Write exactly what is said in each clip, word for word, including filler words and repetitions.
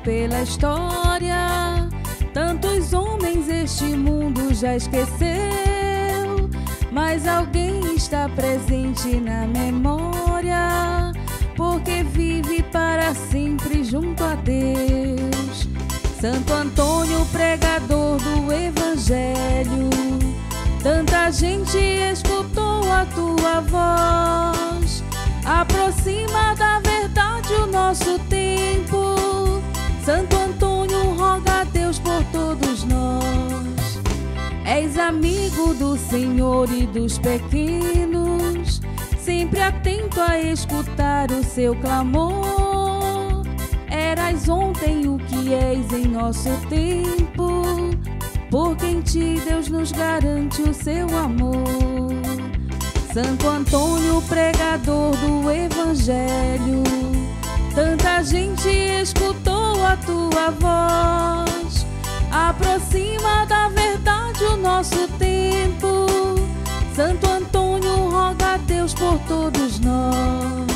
pela história. Tantos homens este mundo já esqueceu, mas alguém está presente na memória, porque vive para sempre junto a Deus. Santo Antônio, pregador do Evangelho, tanta gente escutou a tua voz. Aproxima da verdade o nosso tempo. Santo Antônio, roga a Deus por todos nós. És amigo do Senhor e dos pequenos, sempre atento a escutar o seu clamor. Eras ontem o que és em nosso tempo, porque em ti Deus nos garante o seu amor. Santo Antônio, pregador do Evangelho, tanta gente escutou a tua voz. Aproxima da verdade o nosso tempo. Santo Antônio, roga a Deus por todos nós.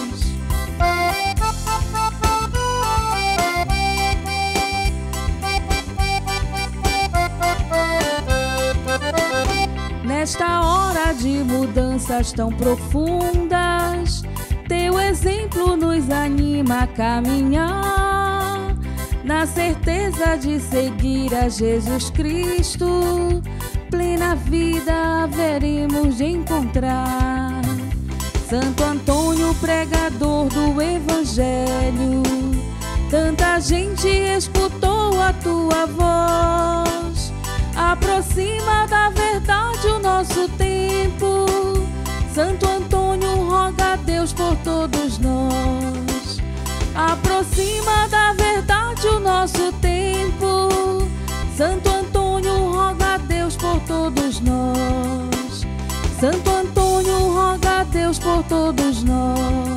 Nesta hora de mudanças tão profundas, teu exemplo nos anima a caminhar, na certeza de seguir a Jesus Cristo. Plena vida haveremos de encontrar. Santo Antônio, pregador do Evangelho, tanta gente escutou a tua voz. Aproxima da verdade o nosso tempo. Santo Antônio, roga a Deus por todos nós. Aproxima da verdade o nosso tempo. Santo Antônio, roga a Deus por todos nós. Santo Antônio, roga a Deus por todos nós.